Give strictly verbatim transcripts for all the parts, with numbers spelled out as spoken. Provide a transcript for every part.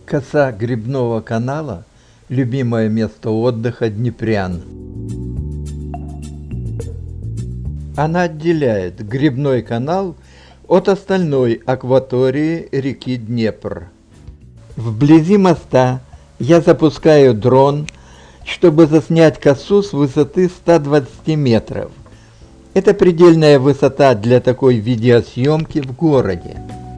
Коса грибного канала – любимое место отдыха днепрян. Она отделяет грибной канал от остальной акватории реки Днепр. Вблизи моста я запускаю дрон, чтобы заснять косу с высоты ста двадцати метров. Это предельная высота для такой видеосъемки в городе.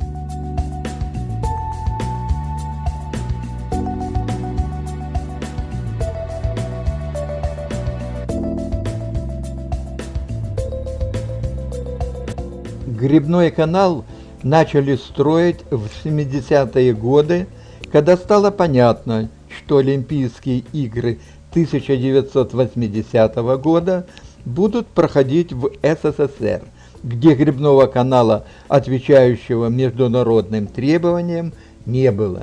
Грибной канал начали строить в семидесятые годы, когда стало понятно, что Олимпийские игры тысяча девятьсот восьмидесятого года будут проходить в СССР, где грибного канала, отвечающего международным требованиям, не было.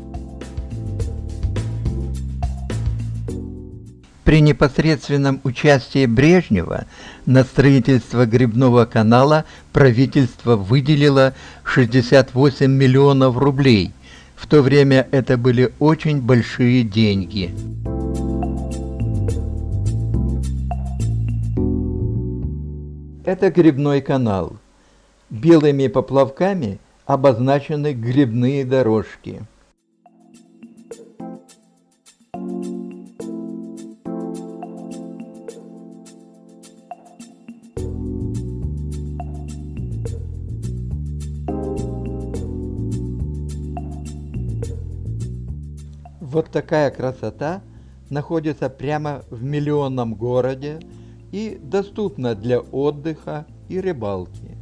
При непосредственном участии Брежнева на строительство грибного канала правительство выделило шестьдесят восемь миллионов рублей. В то время это были очень большие деньги. Это грибной канал. Белыми поплавками обозначены грибные дорожки. Вот такая красота находится прямо в миллионном городе и доступна для отдыха и рыбалки.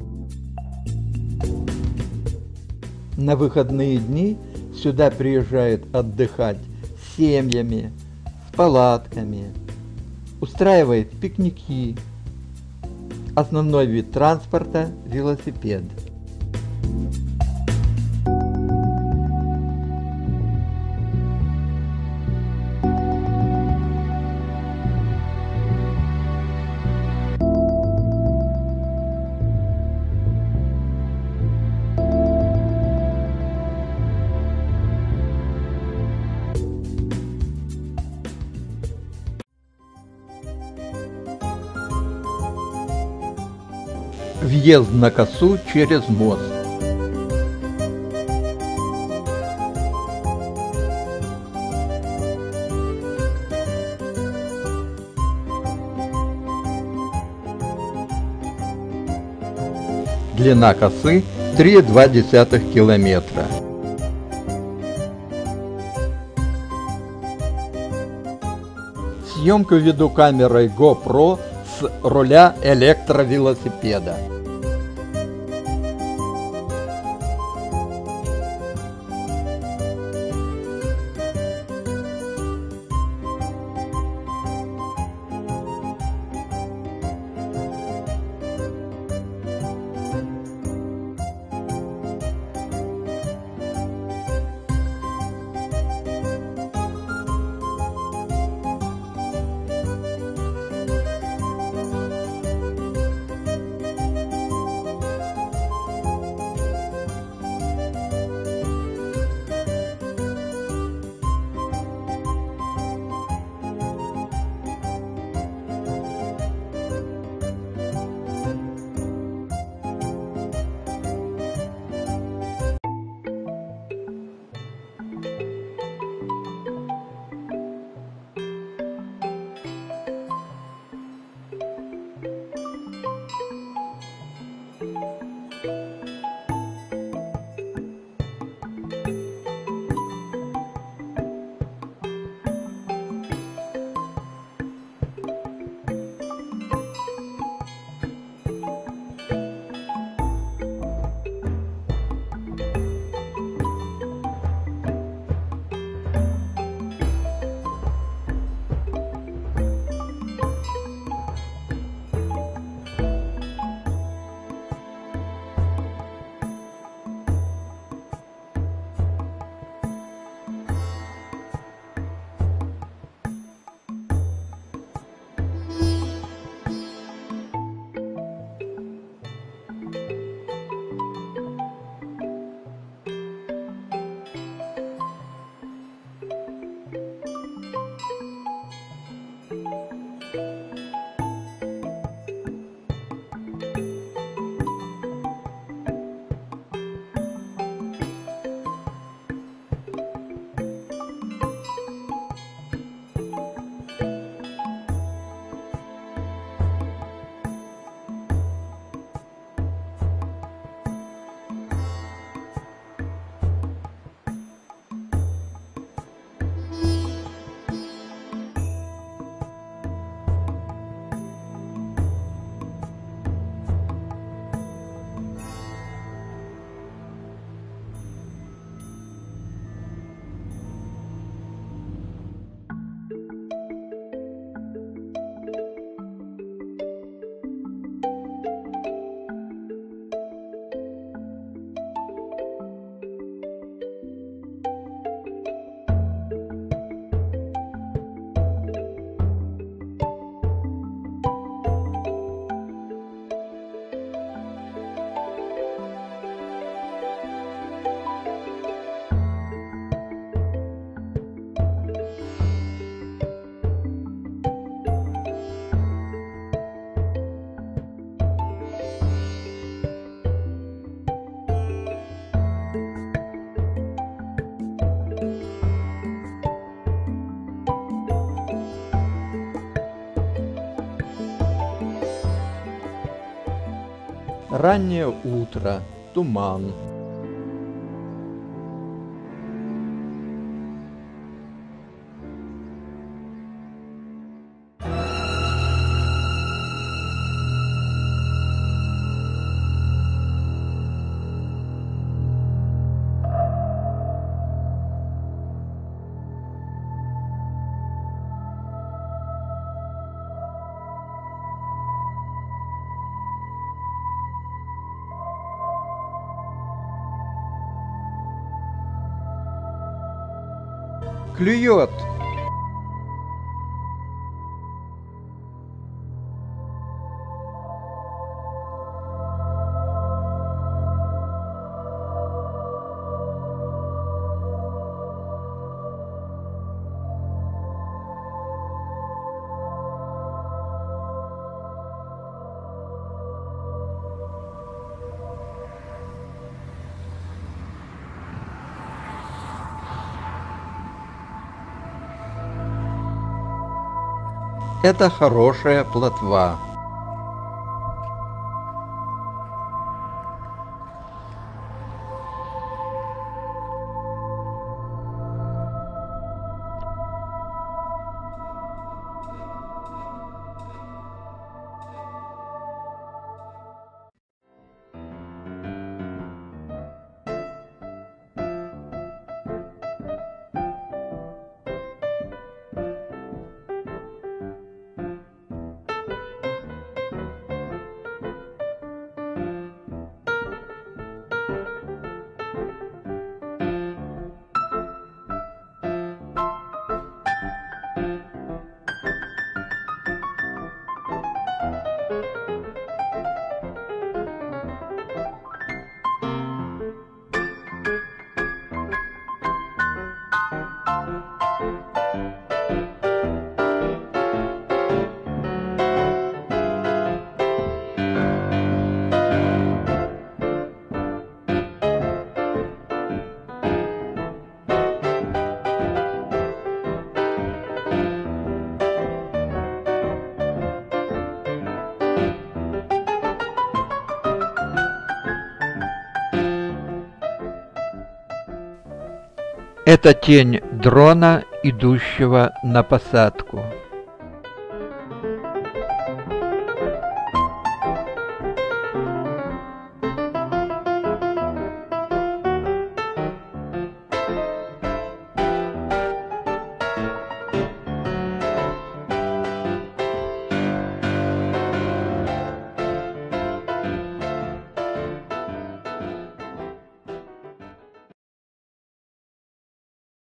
На выходные дни сюда приезжают отдыхать с семьями, с палатками, устраивают пикники. Основной вид транспорта – велосипед. Въезд на косу через мост. Длина косы три и два десятых километра. Съемку веду камерой GoPro с руля электровелосипеда. Раннее утро, туман. Клюет! Это хорошая плотва. Это тень дрона, идущего на посадку.